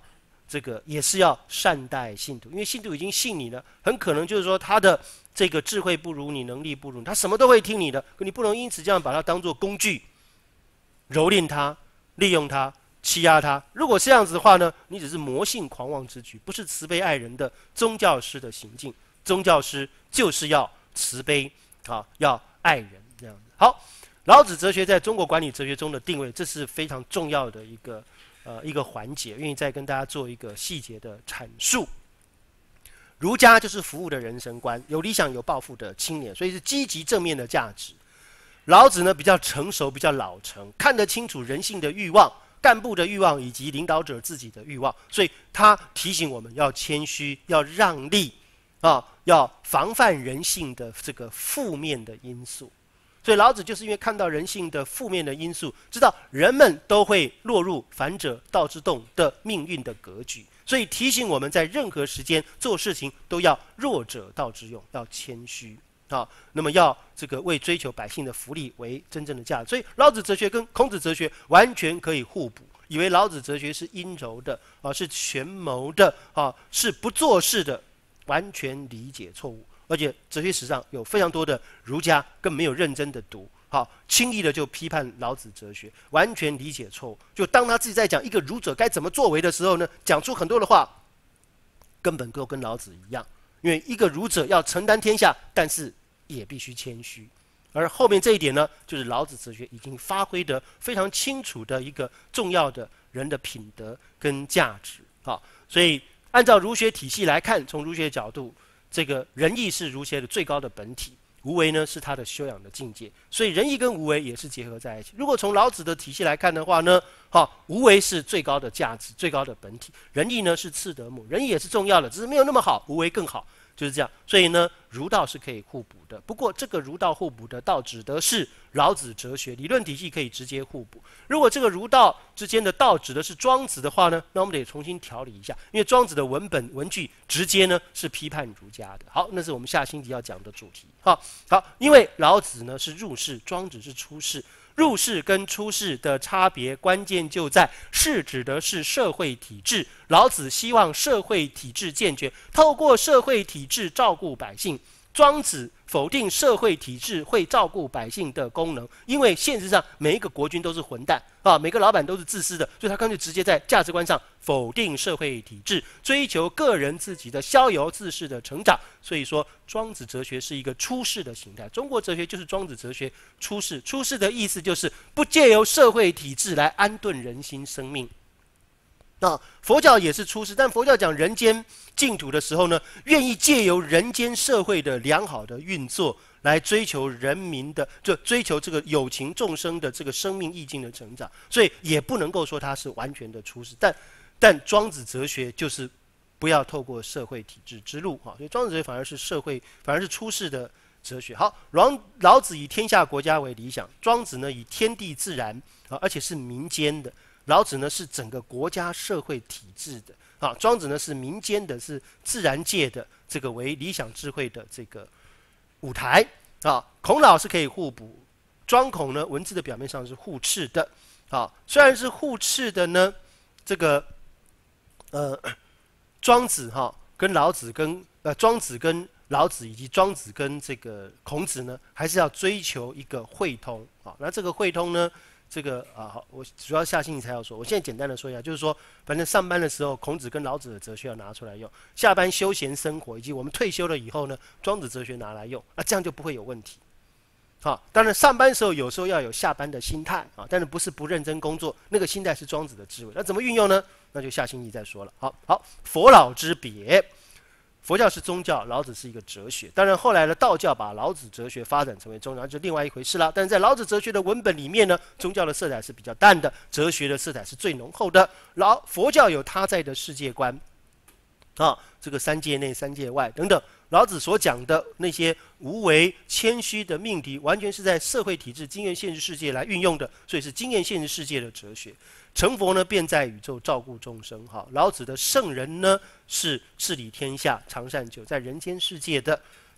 这个也是要善待信徒，因为信徒已经信你了，很可能就是说他的这个智慧不如你，能力不如你，他什么都会听你的，可你不能因此这样把他当作工具，蹂躏他，利用他，欺压他。如果这样子的话呢，你只是魔性狂妄之举，不是慈悲爱人的宗教师的行径。宗教师就是要慈悲啊，要爱人这样子。好，老子哲学在中国管理哲学中的定位，这是非常重要的一个呃一个环节，愿意再跟大家做一个细节的阐述。儒家就是服务的人生观，有理想有抱负的青年，所以是积极正面的价值。老子呢比较成熟，比较老成，看得清楚人性的欲望、干部的欲望以及领导者自己的欲望，所以他提醒我们要谦虚，要让利啊，要防范人性的这个负面的因素。所以老子就是因为看到人性的负面的因素，知道人们都会落入反者道之动的命运的格局，所以提醒我们在任何时间做事情都要弱者道之用，要谦虚啊。那么要这个为追求百姓的福利为真正的价值。所以老子哲学跟孔子哲学完全可以互补。以为老子哲学是阴柔的啊，是权谋的啊，是不做事的，完全理解错误。而且哲学史上有非常多的儒家更没有认真的读，好，轻易的就批判老子哲学，完全理解错误。就当他自己在讲一个儒者该怎么作为的时候呢，讲出很多的话，根本都跟老子一样。因为一个儒者要承担天下，但是也必须谦虚。而后面这一点呢，就是老子哲学已经发挥得非常清楚的一个重要的人的品德跟价值。好，所以按照儒学体系来看，从儒学角度，这个仁义是儒学的最高的本体，无为呢是他的修养的境界，所以仁义跟无为也是结合在一起。如果从老子的体系来看的话呢，好，无为是最高的价值、最高的本体，仁义呢是次德母，仁义也是重要的，只是没有那么好，无为更好，就是这样。所以呢，儒道是可以互补的。不过这个儒道互补的道指的是老子哲学理论体系可以直接互补。如果这个儒道之间的道指的是庄子的话呢，那我们得重新调理一下，因为庄子的文本文句直接呢是批判儒家的。好，那是我们下星期要讲的主题。好，好，因为老子呢是入世，庄子是出世。入世跟出世的差别，关键就在世指的是社会体制。老子希望社会体制健全，透过社会体制照顾百姓。庄子否定社会体制会照顾百姓的功能，因为现实上每一个国君都是混蛋啊，每个老板都是自私的，所以他干脆直接在价值观上否定社会体制，追求个人自己的逍遥自适的成长。所以说，庄子哲学是一个出世的形态。中国哲学就是庄子哲学出世，出世的意思就是不借由社会体制来安顿人心生命。那佛教也是出世，但佛教讲人间净土的时候呢，愿意借由人间社会的良好的运作来追求人民的，就追求这个有情众生的这个生命意境的成长，所以也不能够说它是完全的出世。但但庄子哲学就是不要透过社会体制之路啊，所以庄子哲学反而是社会，反而是出世的哲学。好，老老子以天下国家为理想，庄子呢以天地自然啊，而且是民间的。老子呢是整个国家社会体制的啊，庄子呢是民间的，是自然界的这个为理想智慧的这个舞台啊。孔老是可以互补，庄孔呢文字的表面上是互斥的啊，虽然是互斥的呢，这个呃庄子哈、啊、跟老子跟呃庄子跟老子以及庄子跟这个孔子呢，还是要追求一个汇通啊。那这个汇通呢？这个啊，好，我主要下星期才要说。我现在简单的说一下，就是说，反正上班的时候，孔子跟老子的哲学要拿出来用；下班休闲生活，以及我们退休了以后呢，庄子哲学拿来用，那这样就不会有问题。好，当然上班的时候有时候要有下班的心态啊，但是不是不认真工作，那个心态是庄子的智慧。那怎么运用呢？那就下星期再说了。好，好，佛老之别。佛教是宗教，老子是一个哲学。当然，后来的道教把老子哲学发展成为宗教，就另外一回事啦。但是在老子哲学的文本里面呢，宗教的色彩是比较淡的，哲学的色彩是最浓厚的。老佛教有他在的世界观，啊，这个三界内、三界外等等。老子所讲的那些无为、谦虚的命题，完全是在社会体制、经验现实世界来运用的，所以是经验现实世界的哲学。成佛呢，便在宇宙照顾众生。哈，老子的圣人呢，是治理天下、常善久，在人间世界的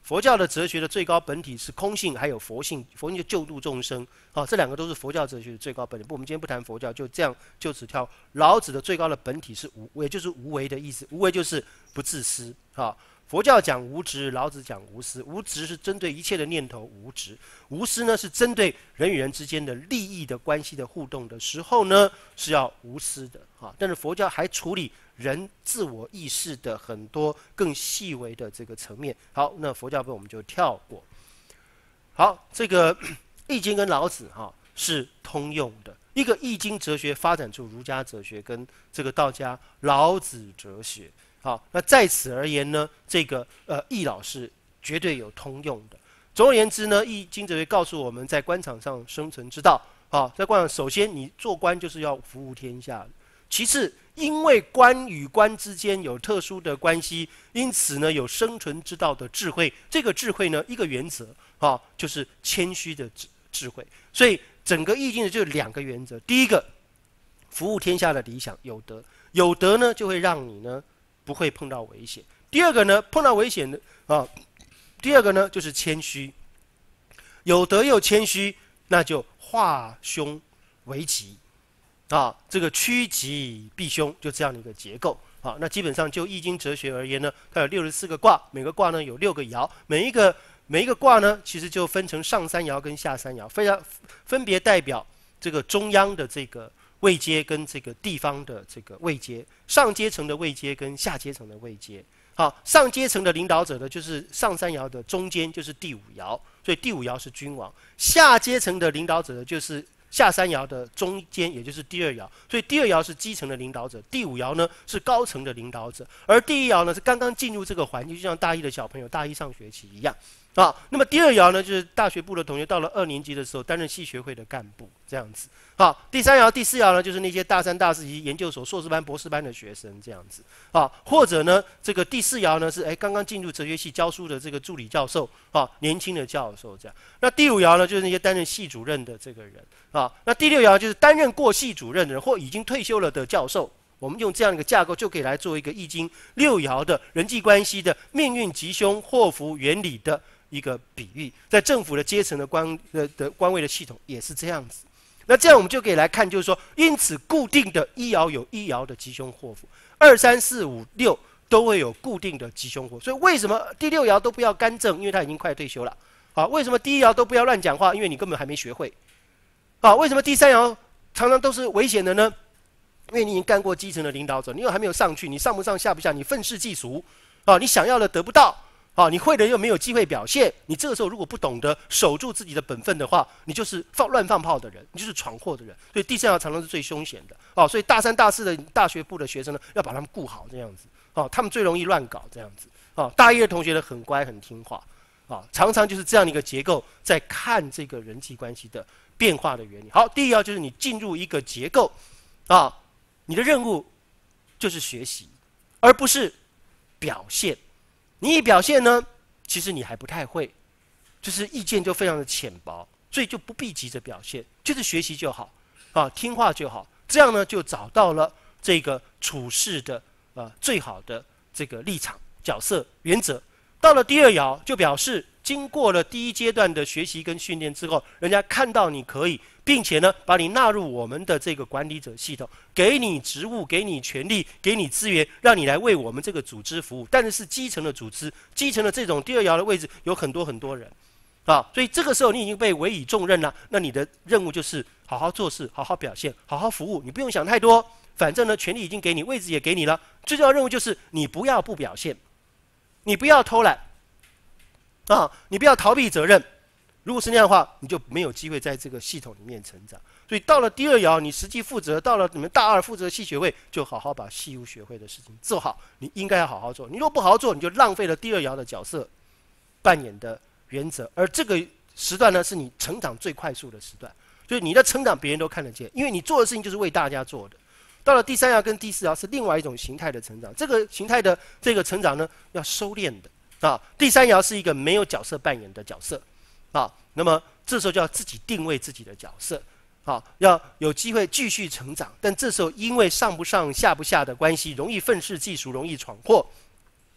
佛教的哲学的最高本体是空性，还有佛性，佛性就救度众生。好、哦，这两个都是佛教哲学的最高本体。不，我们今天不谈佛教，就这样就此跳。老子的最高的本体是无，也就是无为的意思。无为就是不自私。啊、哦，佛教讲无执，老子讲无私。无执是针对一切的念头无执，无私呢是针对人与人之间的利益的关系的互动的时候呢是要无私的。啊、哦，但是佛教还处理人自我意识的很多更细微的这个层面。好，那佛教部我们就跳过。好，这个《易经》跟老子哈、哦、是通用的，一个易经哲学发展出儒家哲学跟这个道家老子哲学。好，那在此而言呢，这个呃易老是绝对有通用的。总而言之呢，易经哲学告诉我们在官场上生存之道。好，在官场首先你做官就是要服务天下，其次因为官与官之间有特殊的关系，因此呢有生存之道的智慧。这个智慧呢一个原则啊，就是谦虚的智智慧。所以整个易经呢就两个原则：第一个，服务天下的理想有德，有德呢就会让你呢不会碰到危险；第二个呢，碰到危险的啊，第二个呢就是谦虚，有德又谦虚，那就化凶为吉。啊，这个趋吉避凶，就这样的一个结构。好，那基本上就易经哲学而言呢，它有六十四个卦，每个卦呢有六个爻，每一个每一个卦呢，其实就分成上三爻跟下三爻，非常分别代表这个中央的这个位阶跟这个地方的这个位阶，上阶层的位阶跟下阶层的位阶。好，上阶层的领导者呢，就是上三爻的中间，就是第五爻，所以第五爻是君王；下阶层的领导者呢，就是下三爻的中间，也就是第二爻，所以第二爻是基层的领导者，第五爻呢是高层的领导者，而第一爻呢是刚刚进入这个环境，就像大一的小朋友大一上学期一样啊。那么第二爻呢，就是大学部的同学到了二年级的时候担任系学会的干部这样子。好，第三爻、第四爻呢，就是那些大三、大四及研究所、硕士班、博士班的学生这样子啊。或者呢，这个第四爻呢是哎刚刚进入哲学系教书的这个助理教授啊，年轻的教授这样。那第五爻呢，就是那些担任系主任的这个人啊。那第六爻就是担任过系主任的人或已经退休了的教授。我们用这样一个架构就可以来做一个易经六爻的人际关系的命运吉凶祸福原理的一个比喻。在政府的阶层的官的的官位的系统也是这样子。那这样我们就可以来看，就是说，因此固定的一爻有一爻的吉凶祸福，二三四五六都会有固定的吉凶祸。所以为什么第六爻都不要干政？因为他已经快退休了。啊，为什么第一爻都不要乱讲话？因为你根本还没学会。啊，为什么第三爻常常都是危险的呢？因为你已经干过基层的领导者，你又还没有上去，你上不上下不下，你愤世嫉俗。啊，你想要的得不到。啊，你会的又没有机会表现，你这个时候如果不懂得守住自己的本分的话，你就是放乱放炮的人，你就是闯祸的人。所以第三爻常常是最凶险的。哦，所以大三、大四的大学部的学生呢，要把他们顾好这样子。哦，他们最容易乱搞这样子。哦，大一的同学呢很乖很听话。啊，常常就是这样的一个结构，在看这个人际关系的变化的原理。好，第一爻就是你进入一个结构，啊，你的任务就是学习，而不是表现。你一表现呢，其实你还不太会，就是意见就非常的浅薄，所以就不必急着表现，就是学习就好，啊，听话就好，这样呢就找到了这个处事的呃最好的这个立场、角色、原则。到了第二爻，就表示经过了第一阶段的学习跟训练之后，人家看到你可以，并且呢，把你纳入我们的这个管理者系统，给你职务，给你权利，给你资源，让你来为我们这个组织服务。但是是基层的组织，基层的这种第二爻的位置有很多很多人，啊，所以这个时候你已经被委以重任了。那你的任务就是好好做事，好好表现，好好服务，你不用想太多，反正呢，权力已经给你，位置也给你了。最重要的任务就是你不要不表现。你不要偷懒，啊，你不要逃避责任。如果是那样的话，你就没有机会在这个系统里面成长。所以到了第二爻，你实际负责；到了你们大二负责系学会，就好好把系务学会的事情做好。你应该要好好做。你如果不好好做，你就浪费了第二爻的角色扮演的原则。而这个时段呢，是你成长最快速的时段，就是你的成长别人都看得见，因为你做的事情就是为大家做的。到了第三爻跟第四爻是另外一种形态的成长，这个形态的这个成长呢，要收敛的啊。第三爻是一个没有角色扮演的角色啊，那么这时候就要自己定位自己的角色啊，要有机会继续成长。但这时候因为上不上下不下的关系，容易愤世嫉俗，容易闯祸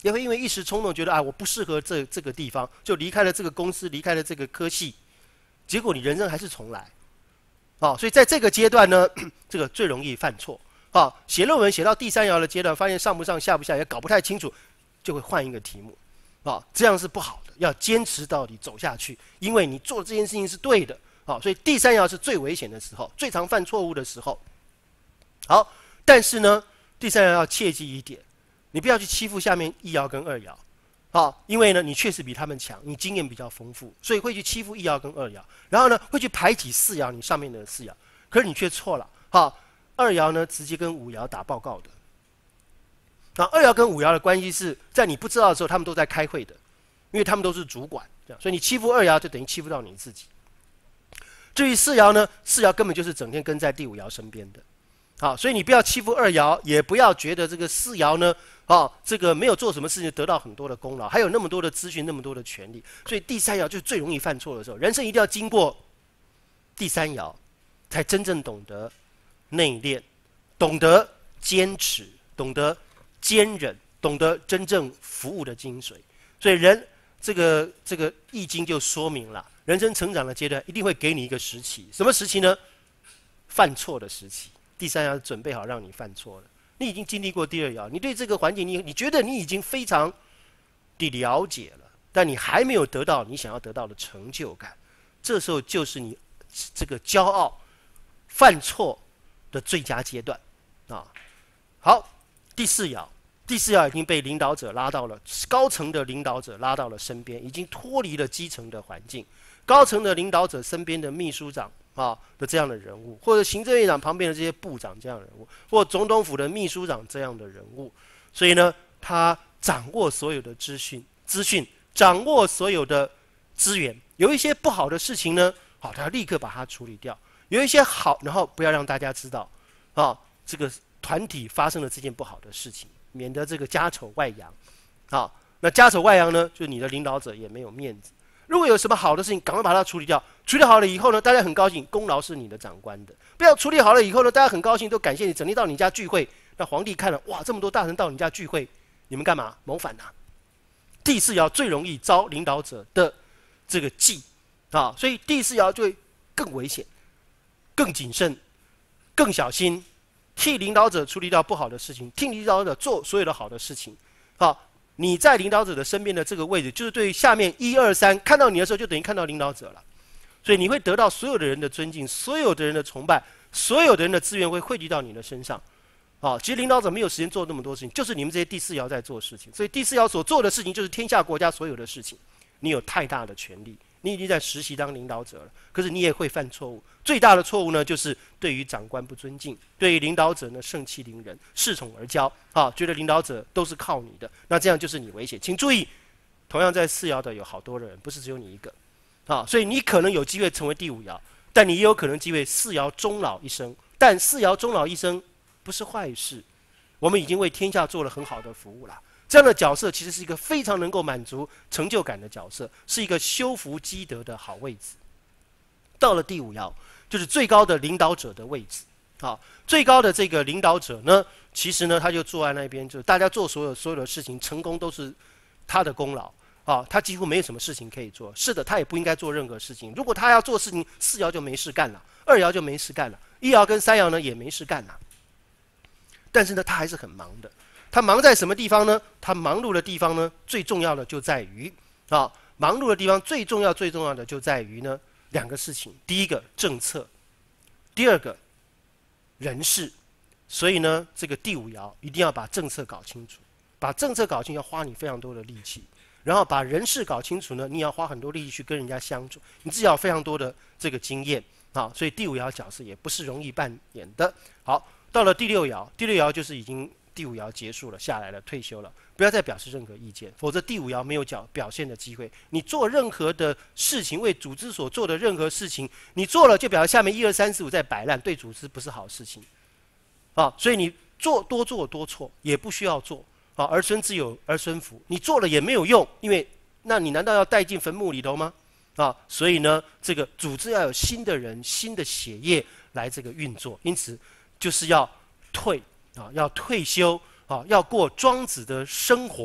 也会因为一时冲动，觉得啊我不适合这这个地方，就离开了这个公司，离开了这个科系，结果你人生还是重来。啊，所以在这个阶段呢，这个最容易犯错。啊，写论文写到第三爻的阶段，发现上不上下不下也搞不太清楚，就会换一个题目。啊，这样是不好的，要坚持到底走下去，因为你做这件事情是对的。啊，所以第三爻是最危险的时候，最常犯错误的时候。好，但是呢，第三爻要切记一点，你不要去欺负下面一爻跟二爻。啊，因为呢，你确实比他们强，你经验比较丰富，所以会去欺负一爻跟二爻，然后呢，会去排挤四爻，你上面的四爻，可是你却错了。哈，二爻呢，直接跟五爻打报告的。啊，二爻跟五爻的关系是在你不知道的时候，他们都在开会的，因为他们都是主管，这样，所以你欺负二爻，就等于欺负到你自己。至于四爻呢，四爻根本就是整天跟在第五爻身边的。好，所以你不要欺负二爻，也不要觉得这个四爻呢，啊，这个没有做什么事情得到很多的功劳，还有那么多的资讯，那么多的权利。所以第三爻就是最容易犯错的时候。人生一定要经过第三爻，才真正懂得内敛，懂得坚持，懂得坚忍，懂得真正服务的精髓。所以人这个这个易经就说明了，人生成长的阶段一定会给你一个时期，什么时期呢？犯错的时期。第三爻准备好让你犯错了，你已经经历过第二爻，你对这个环境你你觉得你已经非常的了解了，但你还没有得到你想要得到的成就感，这时候就是你这个骄傲犯错的最佳阶段啊。好，第四爻，第四爻已经被领导者拉到了高层的领导者拉到了身边，已经脱离了基层的环境，高层的领导者身边的秘书长啊的这样的人物，或者行政院长旁边的这些部长这样的人物，或总统府的秘书长这样的人物，所以呢，他掌握所有的资讯，资讯掌握所有的资源。有一些不好的事情呢，好，他要立刻把它处理掉；有一些好，然后不要让大家知道，啊，这个团体发生了这件不好的事情，免得这个家丑外扬。好，那家丑外扬呢，就你的领导者也没有面子。如果有什么好的事情，赶快把它处理掉。处理好了以后呢，大家很高兴，功劳是你的长官的。不要处理好了以后呢，大家很高兴，都感谢你，整天到你家聚会。那皇帝看了，哇，这么多大臣到你家聚会，你们干嘛？谋反啊！第四爻最容易招领导者的这个忌啊，所以第四爻就会更危险、更谨慎、更小心，替领导者处理掉不好的事情，替领导者做所有的好的事情。好。你在领导者的身边的这个位置，就是对于下面一二三看到你的时候，就等于看到领导者了，所以你会得到所有的人的尊敬，所有的人的崇拜，所有的人的资源会汇聚到你的身上。啊，其实领导者没有时间做那么多事情，就是你们这些第四爻在做事情。所以第四爻所做的事情，就是天下国家所有的事情。你有太大的权利，你已经在实习当领导者了，可是你也会犯错误。最大的错误呢，就是对于长官不尊敬，对于领导者呢盛气凌人，恃宠而骄，啊，觉得领导者都是靠你的，那这样就是你危险。请注意，同样在四爻的有好多人，不是只有你一个，啊，所以你可能有机会成为第五爻，但你也有可能机会四爻终老一生。但四爻终老一生不是坏事，我们已经为天下做了很好的服务了。这样的角色其实是一个非常能够满足成就感的角色，是一个修福积德的好位置。到了第五爻，就是最高的领导者的位置。好，最高的这个领导者呢，其实呢，他就坐在那边，就是大家做所有所有的事情，成功都是他的功劳。啊，他几乎没有什么事情可以做。是的，他也不应该做任何事情。如果他要做事情，四爻就没事干了，二爻就没事干了，一爻跟三爻呢也没事干了。但是呢，他还是很忙的。他忙在什么地方呢？他忙碌的地方呢，最重要的就在于啊，忙碌的地方最重要最重要的就在于呢两个事情：第一个政策，第二个人事。所以呢，这个第五爻一定要把政策搞清楚，把政策搞清楚要花你非常多的力气，然后把人事搞清楚呢，你也要花很多力气去跟人家相处，你自己要有非常多的这个经验啊。所以第五爻角色也不是容易扮演的。好，到了第六爻，第六爻就是已经。第五爻结束了，下来了，退休了，不要再表示任何意见，否则第五爻没有表表现的机会。你做任何的事情，为组织所做的任何事情，你做了就表示下面一二三四五在摆烂，对组织不是好事情。啊，所以你做多做多错，也不需要做。啊，儿孙自有儿孙福，你做了也没有用，因为那你难道要带进坟墓里头吗？啊，所以呢，这个组织要有新的人、新的血液来这个运作，因此就是要退。啊，要退休啊，要过庄子的生活，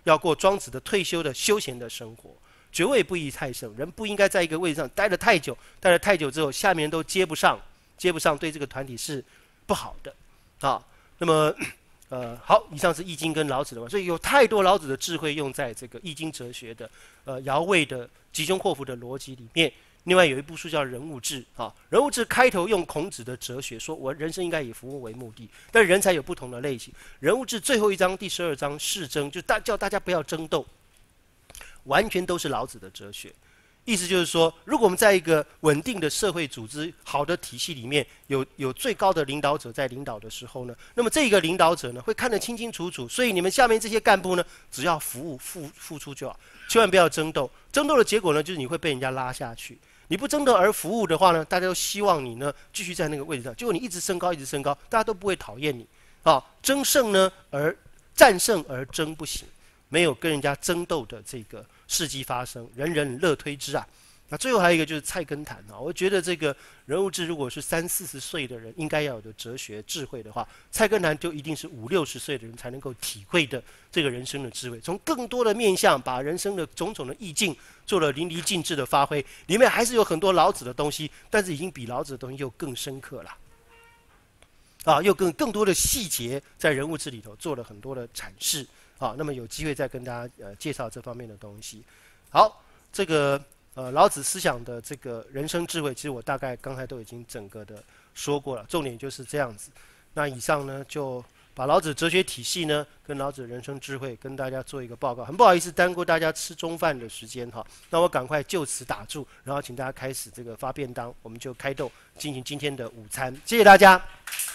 要过庄子的退休的休闲的生活，爵位不宜太盛，人不应该在一个位置上待得太久，待得太久之后，下面人都接不上，接不上对这个团体是不好的啊。那么，呃，好，以上是《易经》跟老子的嘛，所以有太多老子的智慧用在这个《易经》哲学的呃爻位的吉凶祸福的逻辑里面。另外有一部书叫《人物志》啊，《人物志》开头用孔子的哲学说，我人生应该以服务为目的，但人才有不同的类型。《人物志》最后一章第十二章是争，就大叫大家不要争斗，完全都是老子的哲学。意思就是说，如果我们在一个稳定的社会组织、好的体系里面，有有最高的领导者在领导的时候呢，那么这个领导者呢会看得清清楚楚，所以你们下面这些干部呢，只要服务付付出就好，千万不要争斗。争斗的结果呢，就是你会被人家拉下去。你不争斗而服务的话呢，大家都希望你呢继续在那个位置上，结果你一直升高，一直升高，大家都不会讨厌你啊。争胜呢，而战胜而争不行，没有跟人家争斗的这个事迹发生，人人乐推之啊。那最后还有一个就是菜根谭啊，我觉得这个人物志如果是三四十岁的人应该要有的哲学智慧的话，菜根谭就一定是五六十岁的人才能够体会的这个人生的智慧，从更多的面向把人生的种种的意境做了淋漓尽致的发挥，里面还是有很多老子的东西，但是已经比老子的东西又更深刻了，啊，又更更多的细节在人物志里头做了很多的阐释啊。那么有机会再跟大家呃介绍这方面的东西。好，这个。呃，老子思想的这个人生智慧，其实我大概刚才都已经整个的说过了，重点就是这样子。那以上呢，就把老子哲学体系呢，跟老子人生智慧跟大家做一个报告。很不好意思耽误大家吃中饭的时间哈，那我赶快就此打住，然后请大家开始这个发便当，我们就开动进行今天的午餐。谢谢大家。